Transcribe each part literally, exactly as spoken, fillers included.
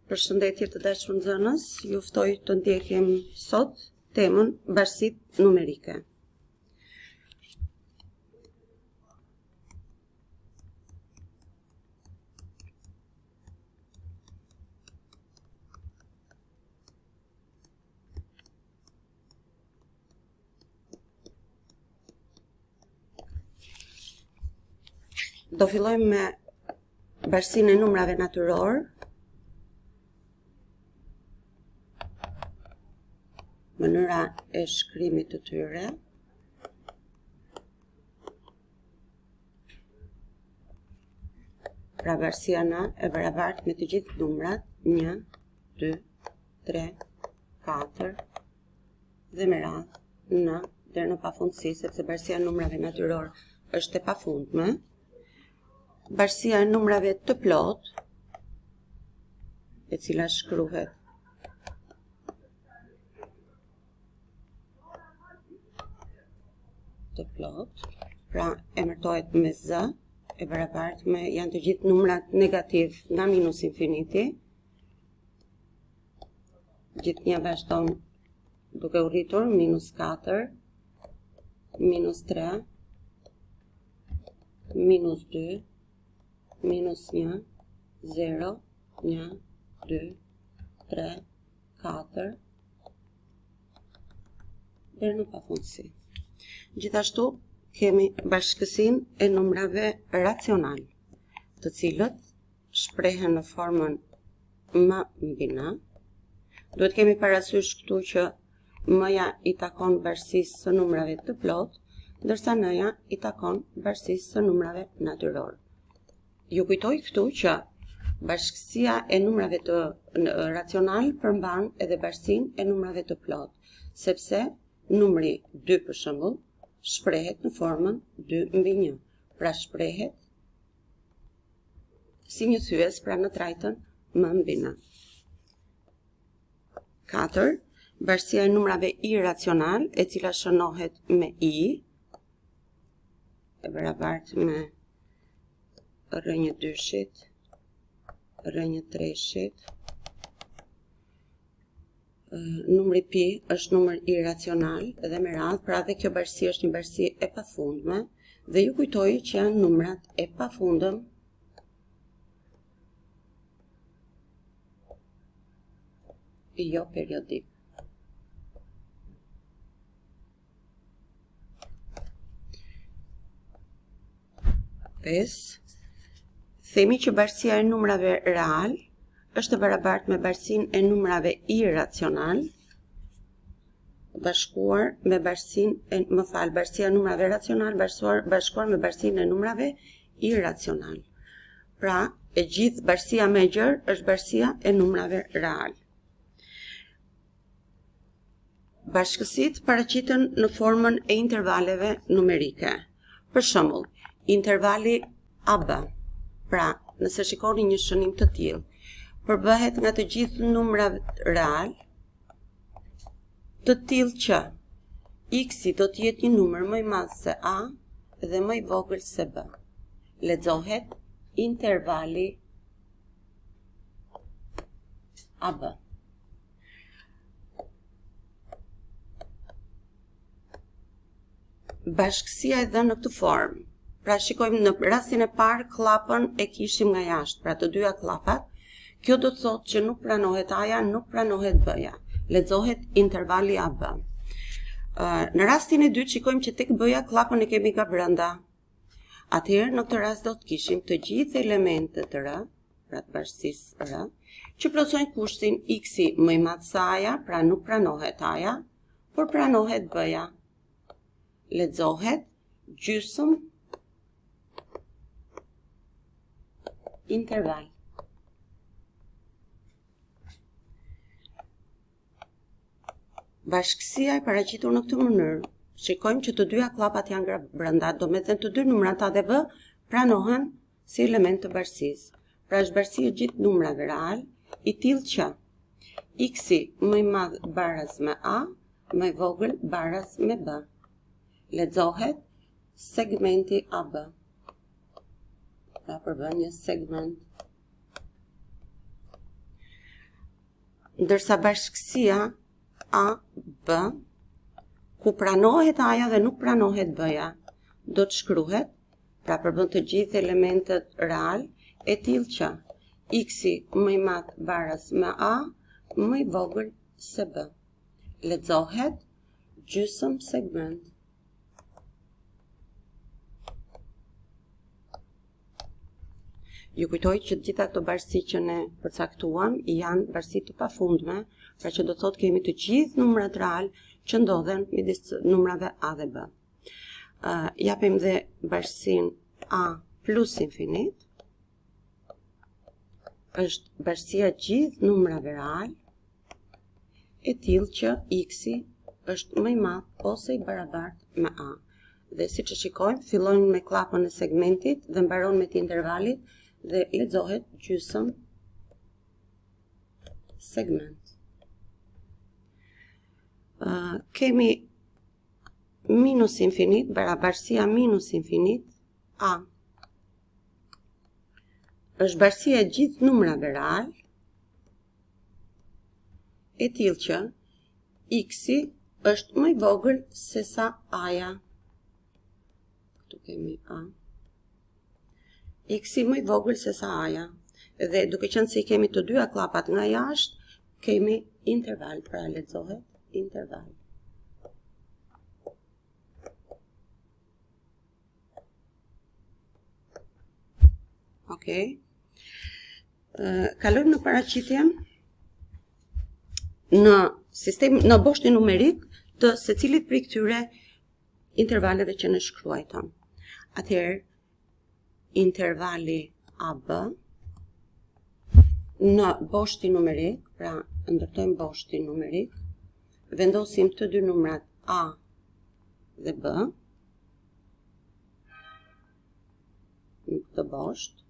Përshëndetje të dashur nxënës, ju ftoj të ndjekim sot temën bashkësitë numerike. Do fillojmë me bashkësinë e numrave natyror. Mënyra e shkrimit të tyre. Pra bashkësia N e barabartë me të gjithë numrat një, dy, tre, katër dhe me radhë N deri në pafundësi, sepse bashkësia e numrave natyror është e pafundme. Bashkësia e numrave të plot, e cila shkruhet të plot, pra emërtohet me Z, e barabartë me janë të gjithë numrat negativ nga minus infiniti. Gjithnjë vazhdon duke u rritur minus katër, minus tre, minus dy, minus një, zero, një, dy, tre, katër, deri në pafundësi. Gjithashtu kemi bashkësinë e numrave racional, të cilët shprehen në formën M mbi N. Duhet kemi parasysh këtu që M-ja i takon bashkësisë së numrave të plot, ndërsa N-ja i takon bashkësisë së numrave natyror. Ju kujtoj këtu që bashkësia e numrave të racional përmban edhe bashkësinë e numrave të plot, sepse numri dy për shembull shprehet në formën dy mbi një, pra shprehet si një thyes, pra në trajtën M mbi N. katër. Bashkësia e numrave iracional, e cila shënohet me I, e barabartë me rënjë dyshit, rënjë treshit. Numri pi është numër iracional dhe me radhë, pra dhe kjo bashkësi është një bashkësi e pafundme, dhe ju kujtoj që janë numrat e pafundëm jo periodik. pesë. Themi që bashkësia e numrave real është e barabartë me bashkësinë e numrave iracional bashkuar me bashkësinë e më fal, bashkësia e numrave racional bashkuar bashkuar me bashkësinë e numrave iracional. Pra, e gjithë bashkësia më e gjerë është bashkësia e numrave real. Bashkësitë paraqiten në formën e intervaleve numerike. Për shembull, intervali A B, pra nëse shikoni një shënim të tillë, përbëhet nga të gjithë numrat real, të tillë që x-i do të jetë një numër më i madh se A dhe më i vogël se B. Lexohet intervali A B. Bashkësia e dhënë në këtë formë. Pra shikojmë në rastin e parë klapën e kishim nga jashtë, pra të dyja klapat. Kjo do të thotë që nuk pranohet A-ja, nuk pranohet B-ja. Lexohet intervali A B. Në rastin e dytë shikojmë që tek B-ja klapën e kemi nga brenda. Atëherë në këtë rast do të kishim të gjithë elementet R, pra të bashkësisë R, që plotësojnë kushtin x-i më i madh se A-ja, pra nuk pranohet A-ja, por pranohet B-ja. Lexohet gjysmë interval. Bashkësia e paraqitur në këtë mënyrë, shikojmë që të dyja klapat janë nga brenda, do me thënë të dy numrat A dhe B pranohen si element të bashkësisë. Pra është bashkësi e gjithë numrave real, i tillë që x-i më i madh baraz me A, më i vogël baraz me B. Lexohet segmenti A B. Pra përbën një segment. ndërsa bashkësia A, B, ku pranohet A-ja dhe nuk pranohet B-ja, do të shkruhet, pra përbën të gjithë elementet real, e tillë që x-i më i madh baraz me A, më i vogël se B. Lexohet gjysmë segment. Ju kujtoj që të gjitha këto bashkësi që ne përcaktuam janë bashkësi të pafundme, pra që do të thotë kemi të gjithë numrat real që ndodhen midis numrave A dhe B. Uh, japim dhe bashkësinë A plus infinit, është bashkësia gjithë numrave real, e tillë që x-i është më i madh ose i barabartë me A. Dhe siç e shikojmë, fillojmë me klapën e segmentit dhe mbaron me të intervalit dhe lexohet gjysmë segment. Uh, kemi minus infinit, barabarësia minus infinit, A. Është bashkësia e gjithë numrave real, e tillë që x-i është më i vogël se sa A-ja. Këtu kemi A. X-i më i vogël se sa A-ja. Dhe duke qenë se i kemi të dyja klapat nga jashtë, kemi interval, pra lexohet interval. Okej. Uh, kalojmë në paraqitjen në sistem, në boshtin numerik të secilit prej këtyre intervaleve që ne shkruajtëm. Atëherë, intervali A B në boshtin numerik, pra ndërtojmë boshtin numerik, vendosim të dy numrat A dhe B në këtë bosht.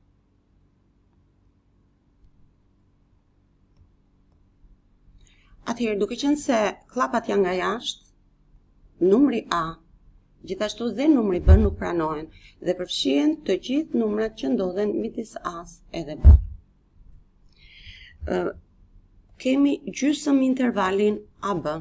Atëherë, duke qenë se klapat janë nga jashtë, numri A, gjithashtu dhe numri B nuk pranohen dhe përfshihen të gjithë numrat që ndodhen midis A-s edhe B. Uh, kemi gjysmë intervalin A B.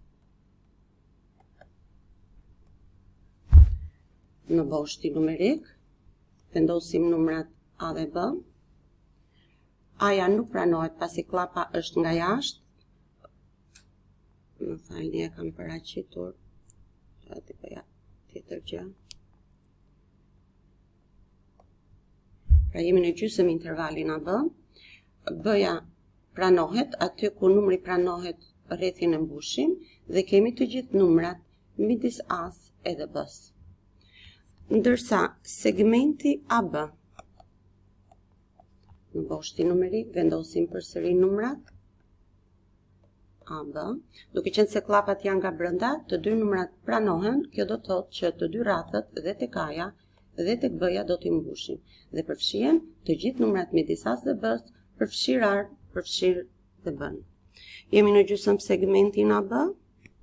Në boshtin numerik, vendosim numrat A dhe B. A-ja nuk pranohet pasi klapa është nga jashtë. Më falni, e kam paraqitur. Ati po ja, tjetër gjë. Pra jemi në gjysmë intervalin A B. B-ja pranohet, aty ku numri pranohet rrethin e mbushim, dhe kemi të gjithë numrat midis A-s edhe B-s. Ndërsa segmenti A B, në boshtin numerik vendosim përsëri numrat A B, duke qenë se klapat janë nga brenda, të dy numrat pranohen, kjo do të thotë që të dy rrethet dhe tek A-ja dhe tek B-ja do t'i mbushin dhe përfshihen të gjithë numrat midis A-s dhe B-s, përfshir A, përfshir dhe B-n. Jemi në gjysmë segmentin A B.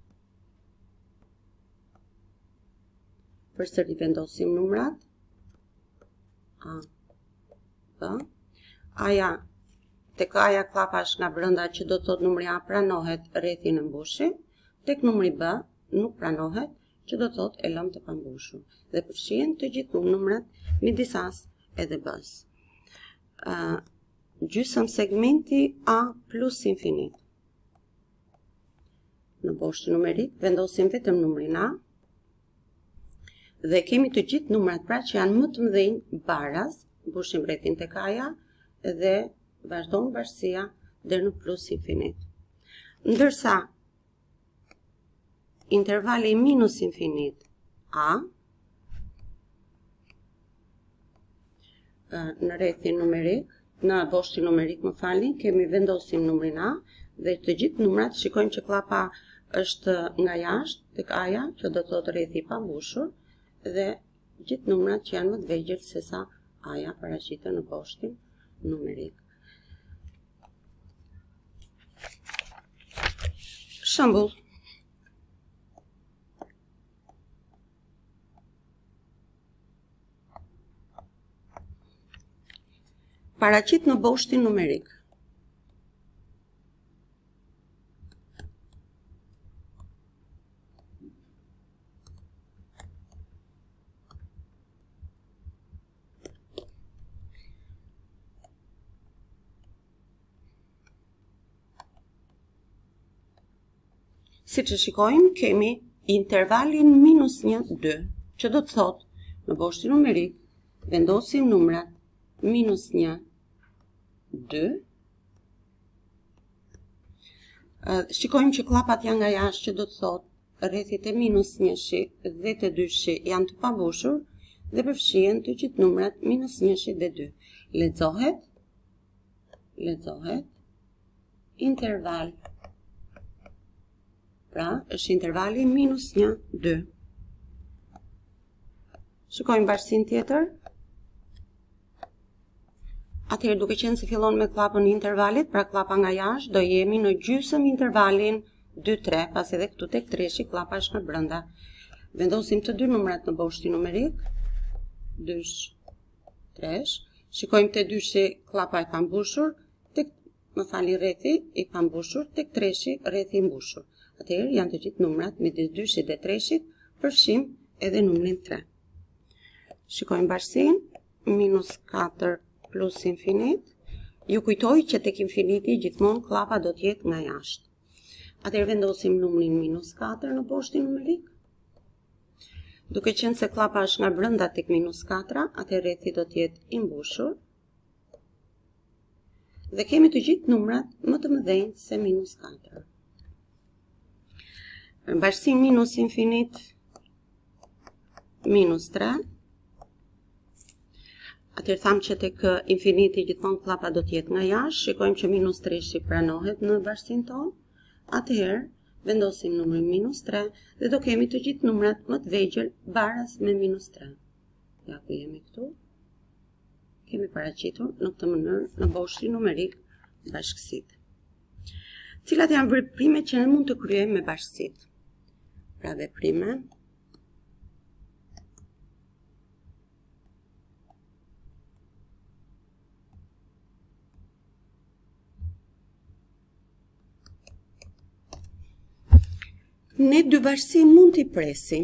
Përsëri vendosim numrat A, B. A-ja tek A-ja klapa është nga brenda, që do të thotë numri A pranohet rrethin e mbushim, tek numri B nuk pranohet, që do të thotë e lëm të pambushur dhe përfshihen të gjithë numrat midis A-s edhe B-s. Uh, gjysmë segmenti A plus infinit. Në boshtin numerik vendosim vetëm numrin A dhe kemi të gjithë numrat pra që janë më të mëdhenj baraz, mbushim rrethin tek A-ja dhe vazhdon bashkësia deri në plus infinit. Ndërsa intervali minus infinit A në rrethin numerik, në boshtin numerik më falni, kemi vendosim numrin A dhe të gjithë numrat shikojmë që klapa është nga jashtë tek A-ja, që do të thotë rrethi i pambushur, dhe gjithë numrat që janë më të vegjël se sa A-ja paraqiten në boshtin numerik. Shembull. Paraqit në boshtin numerik Si që shikojmë, kemi intervalin minus një, dy, që do të thotë në boshtin numerik, vendosim numrat minus një, dy. Shikojmë që klapat janë nga jashtë, që do të thotë rrethit e minus njëshi dhe të dyshi janë të pambushur dhe përfshihen të gjithë numrat minus njëshi dhe dy. Lexohet, lexohet interval. Pra, është intervali minus një, dy. Shikojmë bashkësinë tjetër. Atëherë duke qenë se fillon me klapën e intervalit, pra klapa nga jashtë, do jemi në gjysëm intervalin dy, tre, pas edhe këtu tek treshi klapa është nga brenda. Vendosim të dy numrat në boshtin numerik, dysh, tresh. Shikojmë te dyshi klapa e pambushur, tek, më fali, rrethi i pambushur, tek treshi rrethi i mbushur. Atëherë janë të gjithë numrat midis dyshit dhe treshit, përfshim edhe numrin tre. Shikojmë bashkësinë, minus katër plus infinit. Ju kujtoj që tek infiniti gjithmonë klapa do të jetë nga jashtë. Atëherë vendosim numrin minus katër në boshtin numerik. Duke qenë se klapa është nga brenda tek minus katër, atëherë rrethi do të jetë i mbushur. Dhe kemi të gjithë numrat më të mëdhenj se minus katër. Bashkësinë minus infinit minus tre. Atëherë thamë që tek infiniti gjithmonë klapa do të jetë nga jashtë. Shikojmë që minus treshi pranohet në bashkësinë tonë. Atëherë vendosim numrin minus tre dhe do kemi të gjithë numrat më të vegjël baraz me minus tre. Ja ku jemi këtu. Kemi paraqitur në këtë mënyrë në boshtin numerik bashkësitë. Cilat janë veprimet që ne mund të kryejmë me bashkësitë? Pra veprime ne dy bashkësi mund t'i presim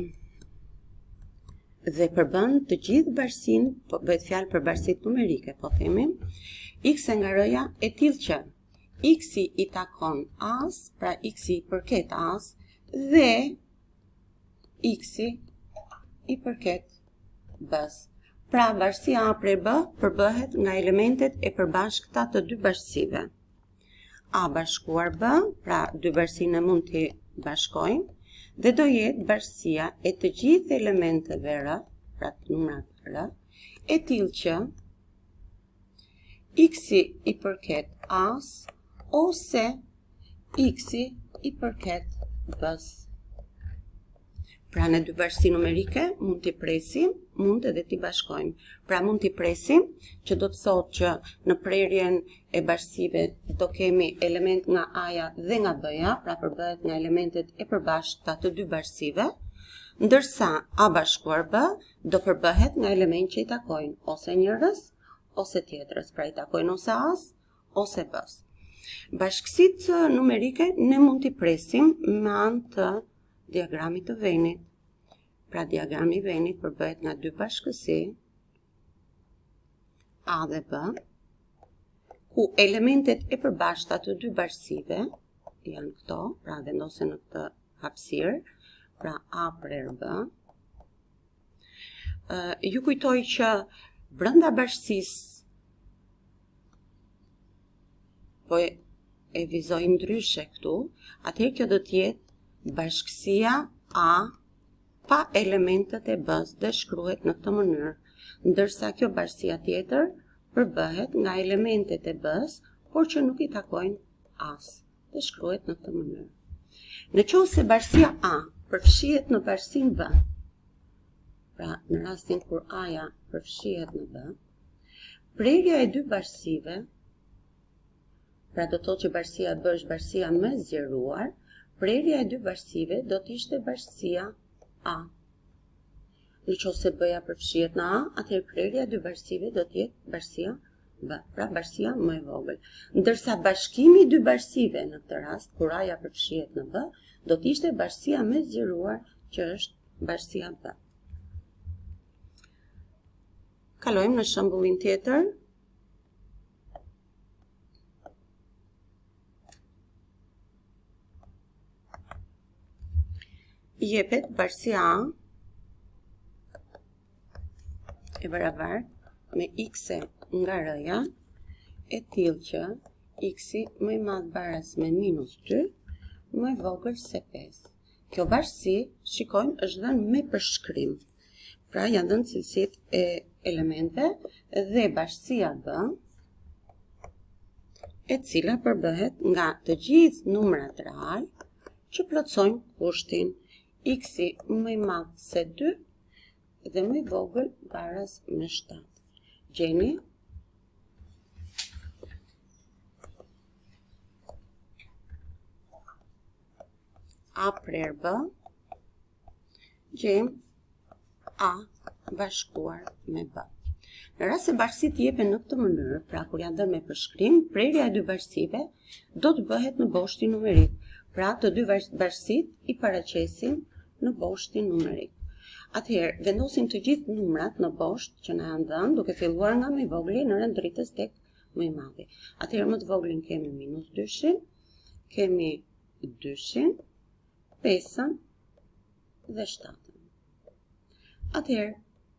dhe përbën të gjithë bashkësinë, po bëhet fjalë për bashkësitë numerike, po themi, x nga r-ja e tillë që x-i i takon as, pra x-i i përket as, dhe x-i i përket b-s. Pra bashkësia a prej b përbëhet nga elementet e përbashkëta të dy bashkësive. A bashkuar b, pra dy bashkësinë mund t'i bashkojmë, dhe do jetë bashkësia e të gjithë elementeve r, pra të numrat r, e tillë që x-i i përket as ose x-i i përket b-s. Pra në dy bashkësi numerike mund t'i presim, mund edhe t'i bashkojmë. Pra mund t'i presim, që do të thotë që në prerjen e bashkësive do kemi element nga a-ja dhe nga b-ja, pra përbëhet nga elementet e përbashkëta të dy bashkësive, ndërsa a bashkuar b do përbëhet nga element që i takojnë ose njërës, ose tjetrës, pra i takojnë ose as, ose b-s. Bashkësitë numerike ne mund t'i presim me anë të diagramit të venit. Pra diagrami i venit përbëhet nga dy bashkësi, a dhe b, ku elementet e përbashkëta të dy bashkësive janë këto, pra vendosen në këtë hapësirë, pra a prer b. Uh, ju kujtoj që brenda bashkësisë, po e, e vizoj ndryshe këtu, atëherë kjo do të jetë bashkësia a pa elementet e b-s dhe shkruhet në këtë mënyrë, ndërsa kjo bashkësia tjetër përbëhet nga elementet e b-s, por që nuk i takojnë as, dhe shkruhet në këtë mënyrë. Në qoftë se bashkësia a përfshihet në bashkësinë b, pra në rastin kur a-ja përfshihet në b, prerja e dy bashkësive, pra do të thotë që bashkësia b është bashkësia më e zgjeruar, prerja e dy bashkësive do të ishte bashkësia a. Në qoftë se b-ja përfshihet në a, atëherë prerja e dy bashkësive do të jetë bashkësia b, pra bashkësia më e vogël. Ndërsa bashkimi i dy bashkësive në këtë rast, kur a-ja përfshihet në b, do të ishte bashkësia më e zgjeruar, që është bashkësia b. Kalojmë në shembullin tjetër. jepet bashkësia A e barabartë me x nga r-ja e tillë që x-i më i madh baraz me minus dy më i vogël se pesë. Kjo bashkësi, shikojmë, është dhënë me përshkrim. Pra janë dhënë cilësitë e elementeve dhe bashkësia B, e cila përbëhet nga të gjithë numrat real që plotësojnë kushtin x-i më i madh se dy dhe më i vogël baraz me shtatë. Gjeni A prer B, gjejmë A bashkuar me B. Në rast se bashkësitë jepen në këtë mënyrë, pra kur janë dhënë me përshkrim, prerja e dy bashkësive do të bëhet në boshtin numerik. Pra të dy bashkësitë i paraqesin në boshtin numerik. Atëherë, vendosim të gjithë numrat në bosht që na janë dhënë, duke filluar nga më i vogli në rënd dritës tek më i madhi. Atëherë më të voglin kemi minus dyshin, kemi dyshin, pesën dhe shtatën. Atëherë,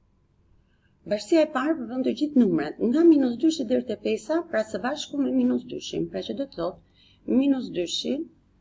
bashkësia e parë përfundon të gjithë numrat nga minus dyshi deri te pesa, pra së bashku me minus dyshin, pra që do të thotë minus dyshin,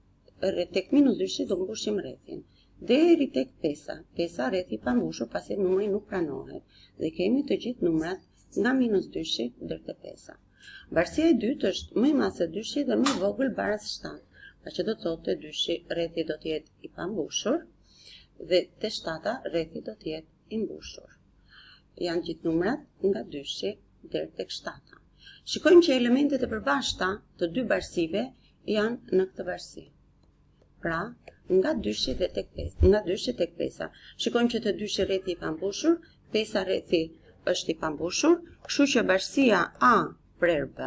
tek minus dyshi do mbushim rrethin. Deri tek pesa, pesa rrethi pa mbushur pasi numri nuk pranohet. Dhe kemi të gjithë numrat nga minus dyshi deri te pesa. Bashkësia e dytë është më i madh se dyshi dhe më i vogël baraz shtatë. Pra që do të thotë te dyshi rrethi do të jetë i pambushur dhe te shtata rrethi do të jetë i mbushur. Janë gjithë numrat nga dyshi deri tek shtata. Shikojmë që elementet e përbashkëta të dy bashkësive janë në këtë bashkësi. Pra, nga dyshi dhe tek pesa, nga dyshi tek pesa. Shikojmë që te dyshi rrethi i pambushur, pesa rrethi është i pambushur, kështu që bashkësia A prer B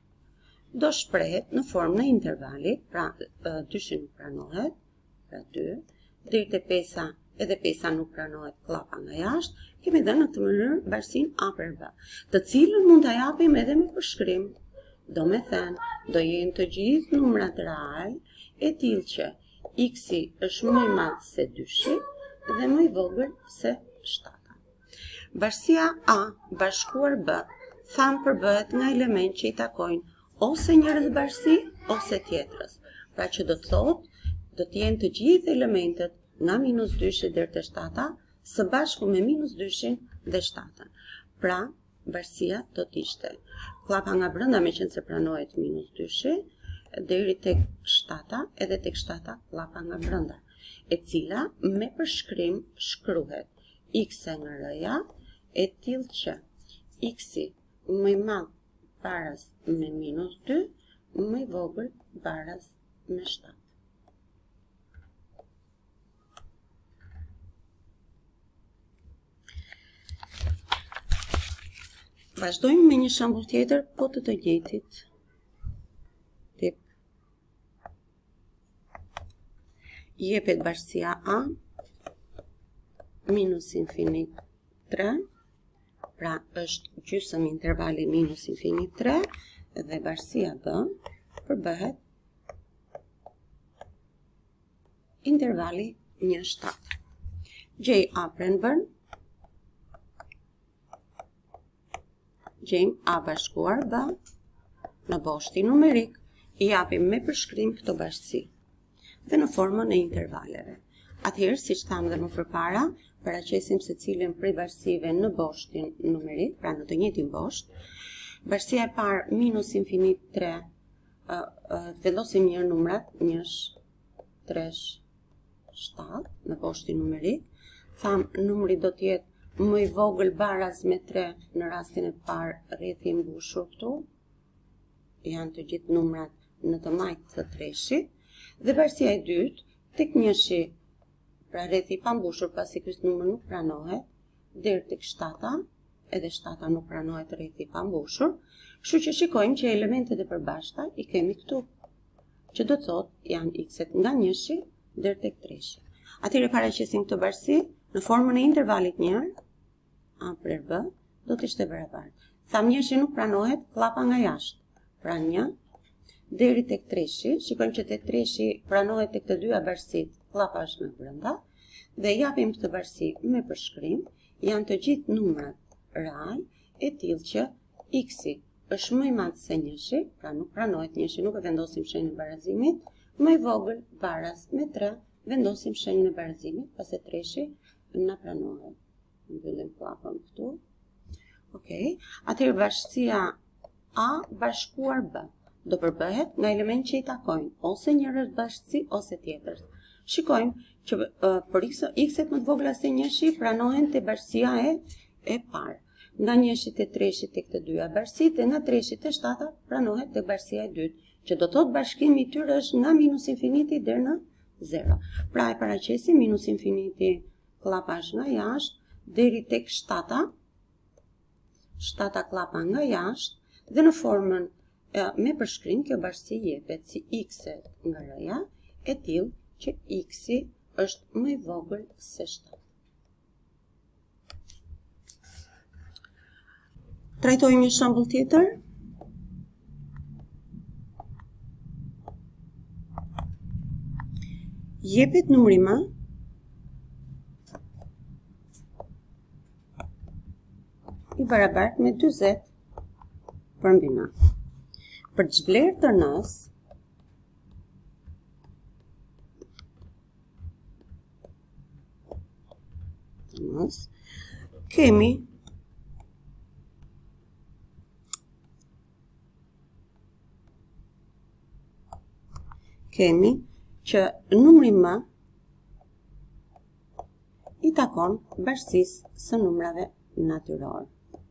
do shprehet në formën e intervalit, pra dyshi nuk pranohet, pra dy, deri te pesa, edhe pesa nuk pranohet, klapa nga jashtë, kemi dhënë në këtë mënyrë bashkësinë A për B, të cilën mund ta japim edhe me përshkrim. Do me thënë, do jenë të gjithë numrat real e tillë që x-i është më i madh se dyshi dhe më i vogël se shtata. Bashkësia A bashkuar B thamë përbëhet nga element që i takojnë ose njërës bashkësi ose tjetrës. Pra që do të thotë, do të jenë të gjithë elementet nga minus dyshi deri te shtata së bashku me minus dyshin dhe shtatën. Pra, bashkësia do të ishte klapa nga brenda me qenë se pranohet minus dyshi, deri tek shtata, edhe tek shtata klapa nga brenda, e cila me përshkrim shkruhet x nga r-ja e tillë që x-i më i madh baraz me minus dy, më i vogël baraz me shtatë. Vazhdojmë me një shembull tjetër, po të të njëjtit tip. Jepet bashkësia A minus infinit tre, pra është gjysmë intervali minus infinit tre, dhe bashkësia B përbëhet intervali një shtatë. Gjej A prenbën, gjejmë A bashkuar B në boshtin numerik, i japim me përshkrim këto bashkësi dhe në formën e intervaleve. Atëherë, siç thamë dhe më përpara, paraqesim secilin prej bashkësive në boshtin numerik, pra në të njëjtin bosht. Bashkësia e parë minus infinit tre, uh, uh, vendosim njërë numrat, njësh, tresh, shtatë në boshtin numerik. Thamë, numri do të jetë më i vogël baraz me tre në rastin e parë rrethi i mbushur këtu. Janë të gjithë numrat në të majtë të treshit. Dhe bashkësia e dytë, tek njëshi, pra rrethi i pambushur pasi ky numër nuk pranohet, deri tek shtata, edhe shtata nuk pranohet rrethi i pambushur, kështu që shikojmë që elementet e përbashkëta i kemi këtu, që do thotë janë x-et nga njëshi deri tek treshi. Atëherë paraqesim këtë bashkësi në formën e intervalit njërë, A për B, do të ishte barabartë. Tham njëshi nuk pranohet, klapa nga jashtë, pra një, deri tek treshi, shikojmë që tek treshi pranohet tek të dyja bashkësitë, klapa është nga brenda, dhe japim këtë bashkësi me përshkrim, janë të gjithë numrat real e tillë që x-i është më i madh se njëshi, pra nuk pranohet njëshi, nuk e vendosim shenjën e barazimit, më i vogël varas me tre, vendosim shenjën e barazimit, pasi treshi na pranohet. Mbyllim klapën këtu. Okej, atëherë bashkësia A bashkuar B do përbëhet nga elementë që i takojnë, ose njërës bashkësi ose tjetrës. Shikojmë që uh, për x-et më të vogla se njëshi pranohen të bashkësia e, e parë. Nga njëshit e treshit të këtë dyja bashkësit dhe nga treshit e shtata pranohet të bashkësia e dytë, që do thot bashkimi i tyre është nga minus infiniti deri në zero. Pra e paraqisim minus infiniti klapa është nga jashtë deri tek shtata, shtata klapa nga jashtë, dhe në formën e, me përshkrim kjo bashkësi jepet si x-et nga r-ja e tillë që x-i është më i vogël se shtatë. Trajtojmë një shembull tjetër. Jepet numri M i barabartë me dyzet për mbi N. Për çdo vlerë të N-s, kemi kemi që numri M i takon bashkësisë së numrave natyror.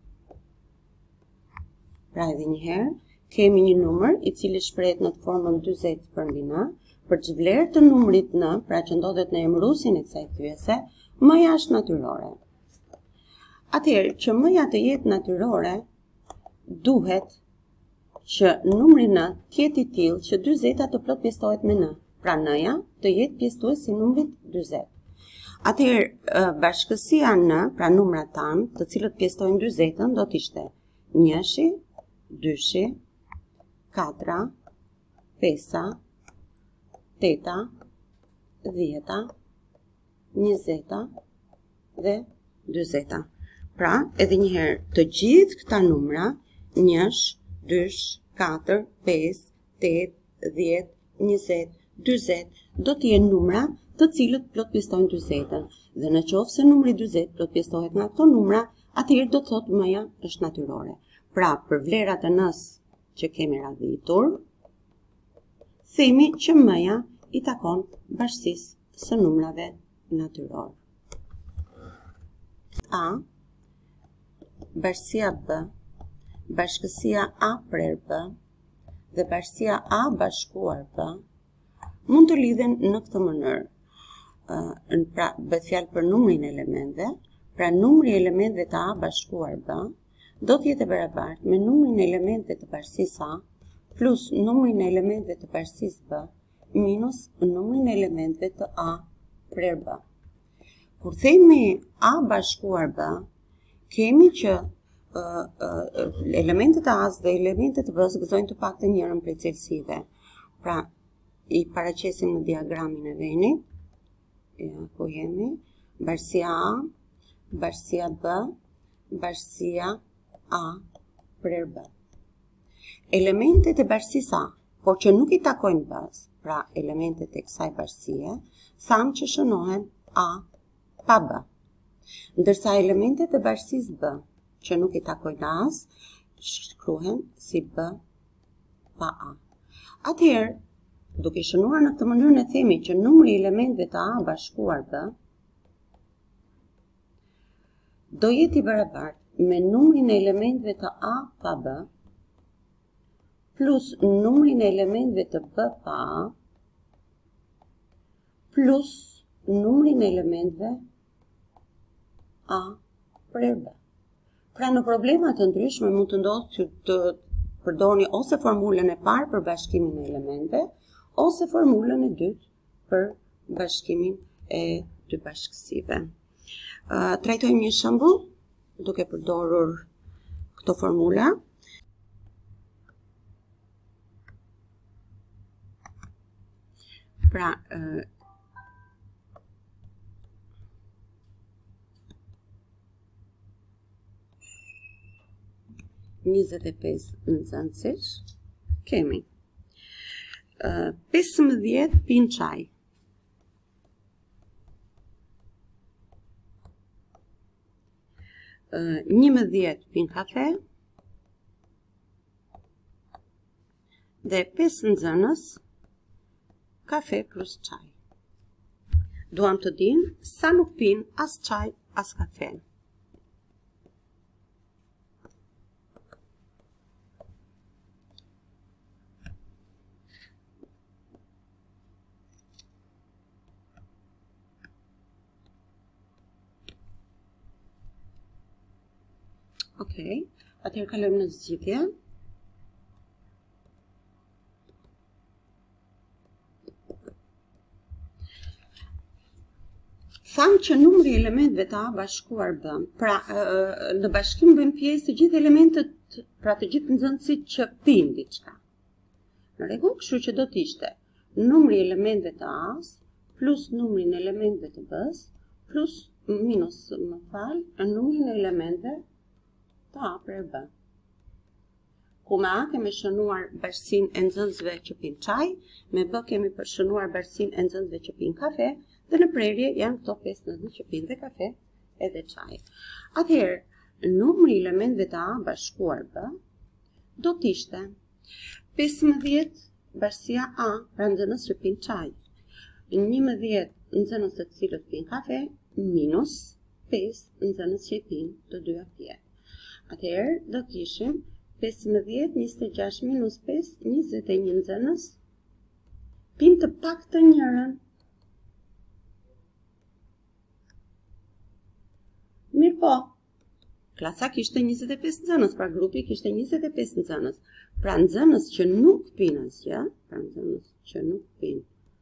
Pra edhe një herë, kemi një numër i cili shprehet në formën dyzet për mbi N, për çdo vlerë të numrit N, pra që ndodhet në emërusin e kësaj thyese, M-ja është natyrore. Atëherë, që M-ja të jetë natyrore, duhet që numri N të jetë i tillë që dyzeta të plot pjesëtohet me N. Pra N-ja të jetë pjesëtues i numrit dyzet. Atëherë, bashkësia N, pra numrat tanë, të cilët pjesëtojnë dyzetën, do të ishte njëshi, dyshi, katra, pesa, teta, dhjeta, njëzeta dhe dyzeta. Pra, edhe njëherë, të gjithë këta numra, njësh, dysh, katër, pesë, tetë, dhjetë, njëzet, dyzet, do të jenë numra të cilët plot pjesëtojnë dyzetën. Dhe në qoftë se numri dyzet plot pjesëtohet nga këto numra, atëherë do të thotë M-ja është natyrore. Pra, për vlerat e N-s që kemi radhitur, themi që M-ja i takon bashkësisë së numrave natyror. A, bashkësia B, bashkësia A prer B dhe bashkësia A bashkuar B mund të lidhen në këtë mënyrë. Uh, pra, bëhet fjalë për numrin e elementëve, pra numri i elementëve të A bashkuar B do të jetë e barabartë me numrin e elementëve të bashkësisë A plus numrin e elementëve të bashkësisë B minus numrin e elementëve të A prer B. Kur themi A bashkuar B, kemi që uh, uh, elementet e A-s dhe elementet e B-s gëzojnë të paktën njërin prej cilësive. Pra, i paraqesim në diagramin e venit. Ja, ku jemi? Bashkësia A, bashkësia B, bashkësia A prer B. Elementet e bashkësisë A, por që nuk i takojnë B-s, pra elementet e kësaj bashkësie, thamë që shënohen A pa B. Ndërsa elementet e bashkësisë B, që nuk i takojnë A-s, shkruhen si B pa A. Atëherë, duke shënuar në këtë mënyrë ne themi që numri i elementëve të A bashkuar B do jetë i barabartë me numrin e elementëve të A pa B plus numrin e elementëve të B pa A plus numrin e elementëve A prer B. Pra në problema të ndryshme mund të ndodhë që të përdorni ose formulën e parë për bashkimin e elementëve, ose formulën e dytë për bashkimin e dy bashkësive. Uh, trajtojmë një shembull duke përdorur këto formula. Pra, uh, njëzet e pesë nxënësish, kemi uh, pesëmbëdhjetë pinë çaj, uh, njëmbëdhjetë pinë kafe dhe pesë nxënës kafe plus çaj. Duam të dinë sa nuk pinë as çaj as kafe. Okej, atëherë kalojmë në zgjidhje. Thamë që numri i elementëve të A bashkuar bën, pra në bashkim bën pjesë të gjithë elementët, pra të gjithë nxënësit që pinë diçka. Në rregull, kështu që do të ishte numri i elementëve të A-s plus numri i elementëve të B-s plus minus, më fal, numrin e elementëve të A për B. Ku me A kemi shënuar bashkësinë e nxënësve që pinë çaj, me B kemi përshënuar bashkësinë e nxënësve që pinë kafe, dhe në prerje janë këto pesë nxënës që pinë dhe kafe edhe çaj. Atëherë, numri i elementëve të A bashkuar B do të ishte pesëmbëdhjetë bashkësia A, pra nxënës që pinë çaj, njëmbëdhjetë nxënës të cilët pinë kafe, minus pesë nxënës që pinë të dyja pije. Atëherë, do kishim pesëmbëdhjetë, njëzet e gjashtë minus pesë, njëzet e një nxënës pinë të paktën njërin. Mirë po, klasa kishte njëzet e pesë nxënës, pra grupi kishte njëzet e pesë nxënës. Pra nxënës që nuk pinë asgjë, pra nxënës që nuk pinë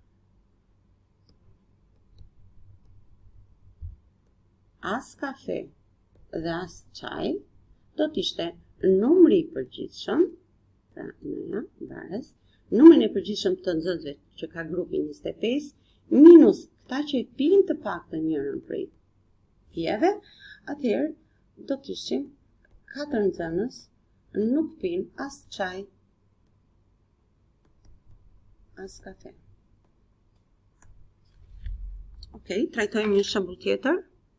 as kafe dhe as çaj, do të ishte numri i përgjithshëm, pra nëja, vares, numrin e përgjithshëm të nxënësve që ka grupi njëzet e pesë, minus këta që pinë të paktën njërin prej pijeve, atëherë do kishim katër nxënës nuk pinë as çaj, as kafe. Okej, trajtojmë një shembull tjetër.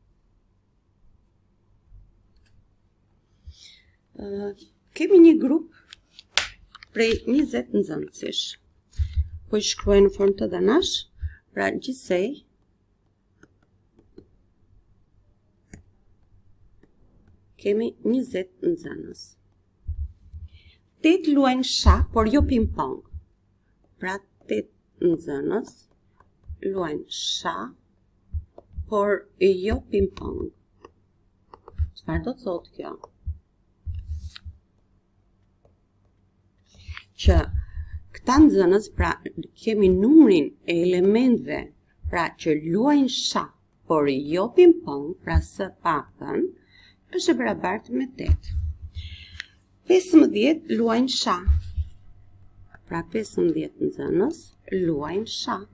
Uh, kemi një grup prej njëzet nxënësish. Po i shkruaj në formë të dhënash, pra gjithsej kemi njëzet nxënës. tetë luajnë shah, por jo ping-pong. Pra tetë nxënës luajnë shah, por jo ping-pong. Çfarë do të thotë kjo? Që këta nxënës, pra kemi numrin e elementëve, pra që luajnë shah, por jo ping-pong, pra së paktën, është e barabartë me tetë. pesëmbëdhjetë luajnë shah, pra pesëmbëdhjetë nxënës luajnë shah.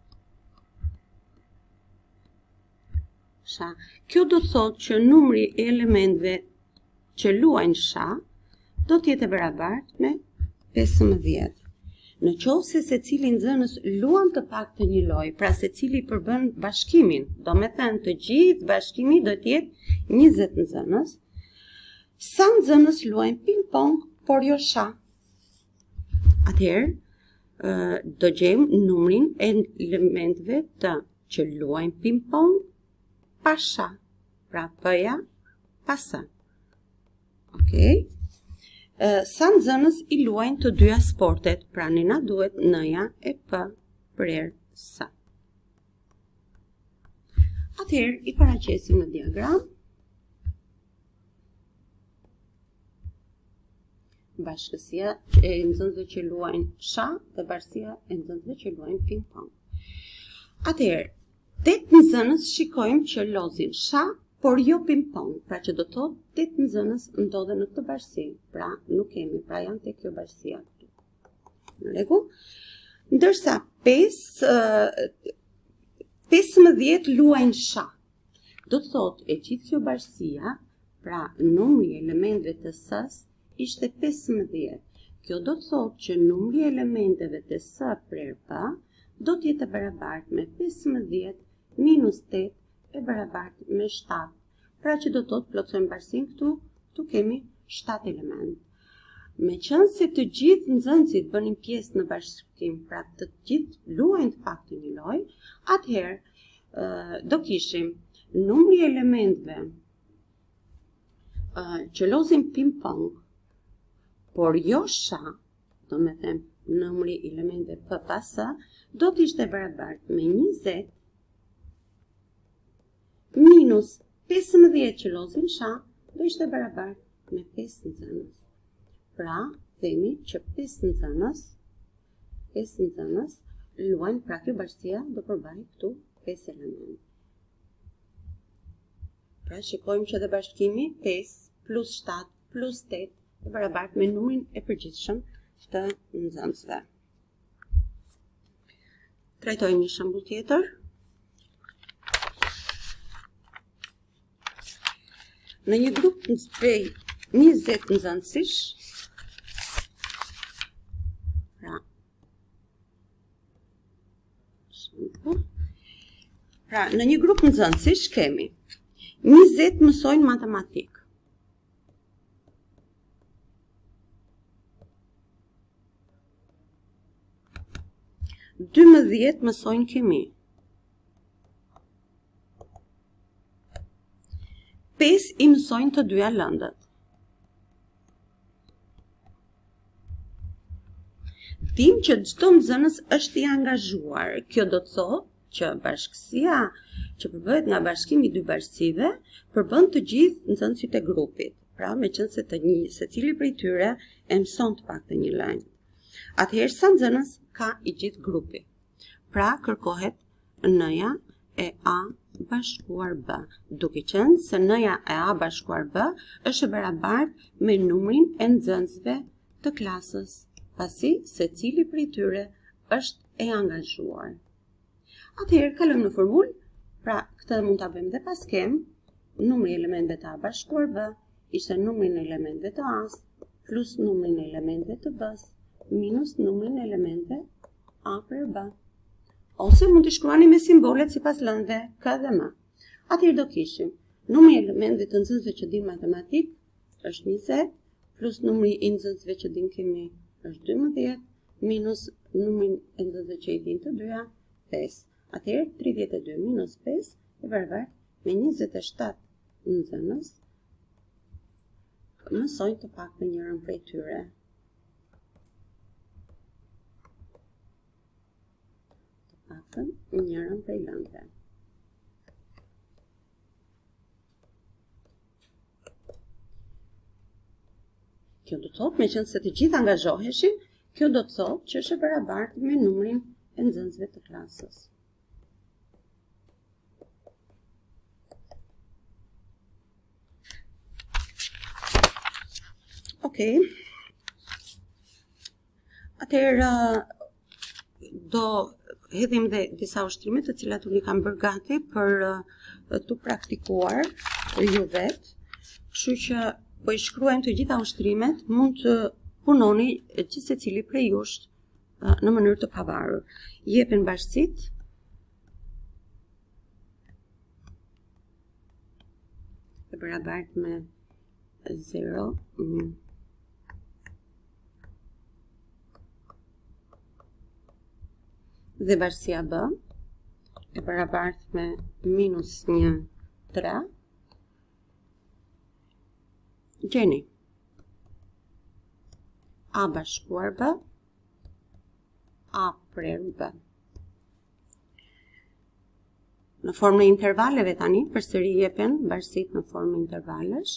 Shah. Kjo do thotë që numri e elementëve që luajnë shah do të jetë e barabartë me pesëmbëdhjetë. Në qovë se se cili nxënës luan të paktën një lojë, pra se cili përbën bashkimin, do me thënë të gjithë bashkimi do t'jetë njëzet nxënës, sa nxënës luajnë ping-pong, por jo shah. Atëherë, do gjejmë numrin e elementëve të që luajnë ping-pong pa shah, pra p-ja pa s. Okej? Sa nxënës i luajnë të dyja sportet, pra ne na duhet n-ja e p për s. Atëherë i paraqesim në diagram. Bashkësia e nxënësve që luajnë shah dhe bashkësia e nxënësve që luajnë ping-pong. Atëherë, tetë nxënës shikojmë që lozin shah, por jo ping-pong, pra që do të thotë tetë nxënës ndodhen në këtë bashkësi, pra nuk kemi, pra janë tek kjo bashkësia këtu. Në rregull? Ndërsa pesëmbëdhjetë luajnë shah. Do të thotë e gjithë kjo bashkësia, pra numri i elementëve të s-s ishte pesëmbëdhjetë. Kjo do të thotë që numri i elementeve të S prer P do të jetë e barabartë me pesëmbëdhjetë minus tetë e barabartë me shtatë. Pra që do të thotë plotësojmë bashkësinë këtu, këtu kemi shtatë elementë. Me qënë se të gjithë nxënësit bënin pjesë në bashkim, pra të gjithë luajnë të paktën një lojë, atëherë do kishim numri i elementëve që lozin ping-pong, por jo sha, do me them numri i elementëve P pas S, do të ishte barabartë me njëzet minus pesëmbëdhjetë që lozin sha, do ishte barabartë me pesë nxënës. Pra, themi që pesë nxënës, pesë nxënës luajnë, pra kjo bashkësia do përbajë këtu pesë elementë. Pra, shikojmë që dhe bashkimi pesë plus shtatë plus tetë e barabartë me numrin e përgjithshëm të nxënësve. Trajtojmë një shembull tjetër. Në një grup në prej njëzet nxënësish, pra, pra, në një grup nxënësish kemi njëzet mësojnë matematikë. dymbëdhjetë mësojnë kimi. pesë i mësojnë të dyja lëndët. Dim që çdo nxënës është i angazhuar. Kjo do të thotë që bashkësia që përbëhet nga bashkimi i dy bashkësive përbën të gjithë nxënësit e grupit. Pra, meqense të një secili prej tyre e mëson të paktën një lëndë. Atëherë sa nxënës ka i gjithë grupi. Pra, kërkohet n-ja e A bashkuar B, duke qenë se n-ja e A bashkuar B është e barabartë me numrin e nxënësve të klasës, pasi secili prej tyre është e angazhuar. Atëherë kalojmë në formulë, pra këtë mund ta bëjmë dhe pas skem, numri i elementëve të A bashkuar B ishte numri i elementëve të A-s plus numri i elementëve të B-s minus numrin e elementëve A për B. Ose mund të shkruani me simbolet sipas lëndëve K dhe M. Atëherë do kishim numri i elementëve të nxënësve që din matematikë është njëzet plus numri i nxënësve që din kimi është dymbëdhjetë minus numrin e nxënësve që i din të dyja pesë. Atëherë tridhjetë e dy minus pesë e barabartë me njëzet e shtatë nxënës mësojnë të paktën njërin prej tyre. Të paktën njërin prej lëndëve. Kjo do të thotë, meqense se të gjithë angazhoheshin, kjo do të thotë që është e barabartë me numrin e nxënësve të klasës. Okej. Atëherë do hedhim dhe disa ushtrime të cilat unë i kam bërë gati për të praktikuar ju vetë, kështu që po i shkruajmë të gjitha ushtrimet, mund të punoni gjithë secili prej jush në mënyrë të pavarur. Jepen bashkësitë, e barabartë me zero, mm. dhe bashkësia B e barabartë me minus një tre. Gjeni A bashkuar B, A prer B. Në formën e intervaleve tani, përsëri jepen bashkësitë në formë intervalesh.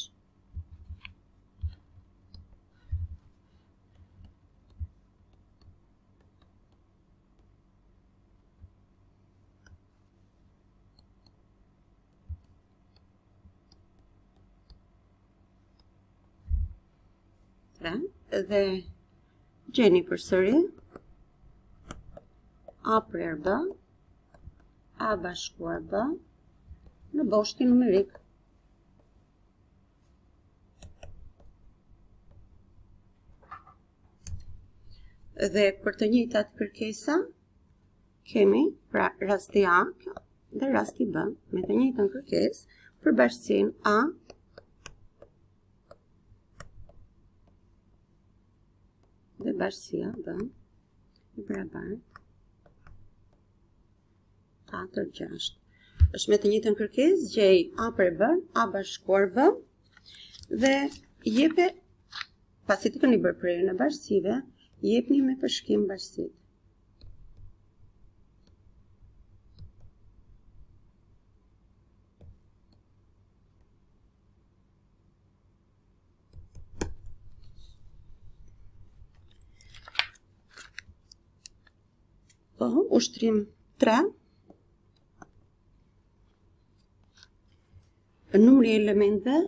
Dhe gjeni përsëri A prer B, A bashkuar B në boshtin numerik. Dhe për të njëjtat kërkesa kemi pra rasti A dhe rasti B me të njëjtën kërkesë për bashkësinë A dhe bashkësia B i barabartë katër gjashtë. Është me të njëjtën kërkesë, gjej A për B, A bashkuar B dhe jepe, pasi të keni bërë prerjen e bashkësive, jepni me përshkrim bashkësitë. Po, ushtrim tre. Numri i elementëve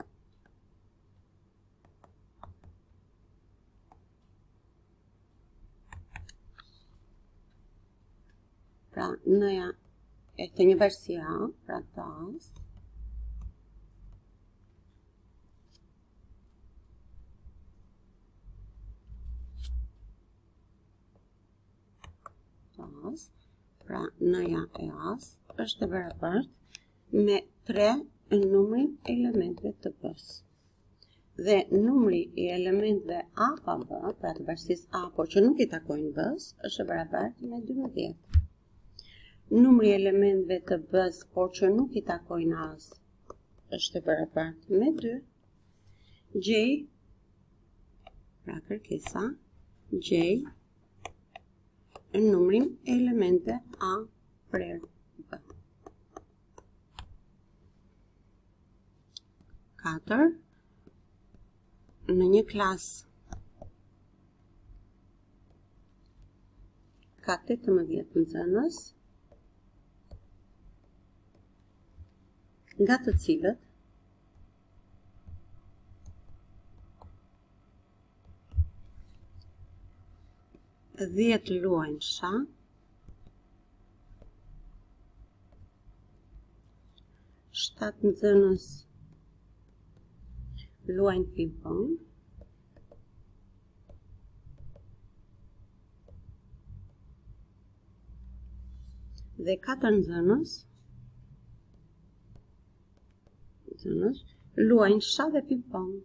pra n-ja e të një bashkësie A, pra tas, tas, pra n-ja e as është e barabartë me tre e numrin e elementëve të B-s. Dhe numri i elementëve A pa B, pra të bashkësisë A, por që nuk i takojnë B-s, është e barabartë me dymbëdhjetë. Numri i elementëve të B-s, por që nuk i takojnë A-s, është e barabartë me dy. Gjej, pra kërkesa, gjej numrin e elementëve A prerë B. katër. Në një klasë ka tetëmbëdhjetë nxënës, nga të cilët dhjetë luajnë shah, shtatë nxënës luajnë ping-pong, dhe katër nxënës nxënës luajnë shah dhe ping-pong.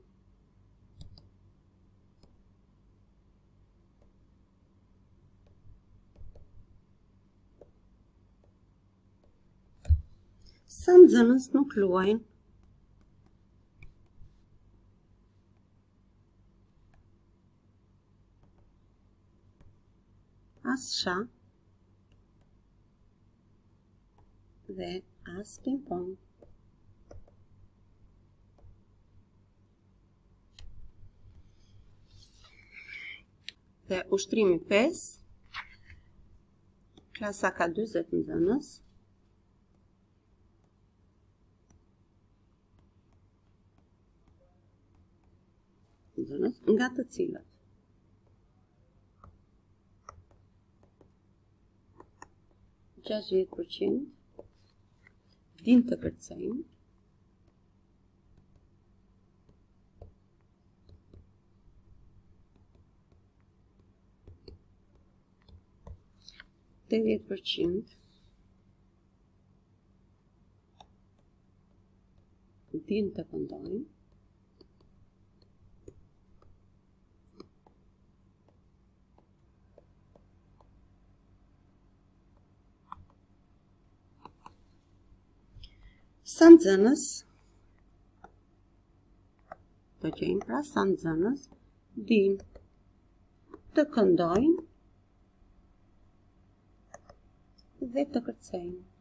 Sa nxënës nuk luajnë? As shah dhe as ping-pong. Dhe ushtrimi pesë, klasa ka dyzet nxënës, nxënës nga të cilët gjashtëdhjetë përqind din të kërcejnë, tetëdhjetë përqind din të këndojnë, sa nxënës, të gjejmë pra sa nxënës din të këndojnë dhe të kërcejnë.